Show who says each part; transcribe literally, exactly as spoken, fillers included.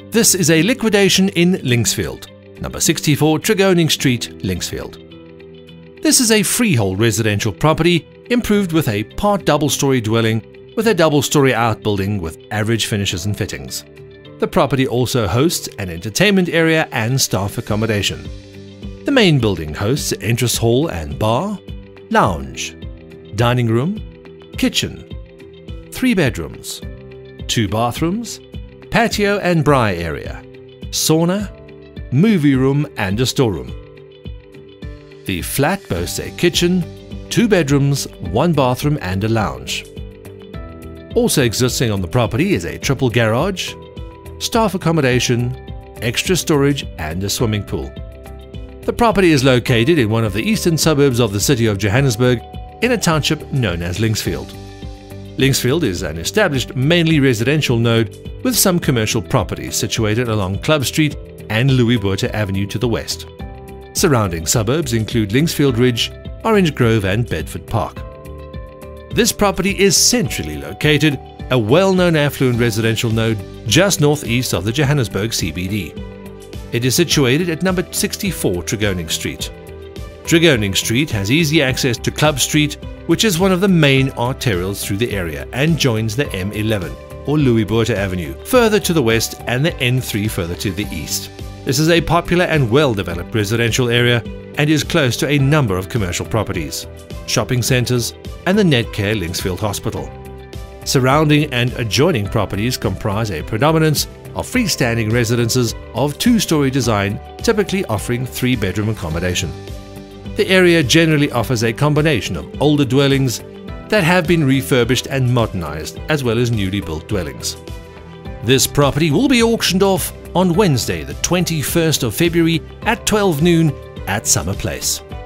Speaker 1: This is a liquidation in Linksfield, number sixty-four Tregoning Street, Linksfield. This is a freehold residential property improved with a part double-storey dwelling with a double-storey outbuilding with average finishes and fittings. The property also hosts an entertainment area and staff accommodation. The main building hosts an entrance hall and bar, lounge, dining room, kitchen, three bedrooms, two bathrooms, patio and braai area, sauna, movie room and a storeroom. The flat boasts a kitchen, two bedrooms, one bathroom and a lounge. Also existing on the property is a triple garage, staff accommodation, extra storage and a swimming pool. The property is located in one of the eastern suburbs of the city of Johannesburg in a township known as Linksfield. Linksfield is an established mainly residential node with some commercial properties situated along Club Street and Louis Botha Avenue to the west. Surrounding suburbs include Linksfield Ridge, Orange Grove and Bedford Park. This property is centrally located, a well-known affluent residential node just northeast of the Johannesburg C B D. It is situated at number sixty-four Tregoning Street. Tregoning Street has easy access to Club Street, which is one of the main arterials through the area and joins the M eleven or Louis Botha Avenue further to the west and the N three further to the east. This is a popular and well-developed residential area and is close to a number of commercial properties, shopping centres and the Netcare Linksfield Hospital. Surrounding and adjoining properties comprise a predominance of freestanding residences of two-storey design, typically offering three-bedroom accommodation. The area generally offers a combination of older dwellings that have been refurbished and modernized, as well as newly built dwellings. This property will be auctioned off on Wednesday, the twenty-first of February at twelve noon at Summer Place.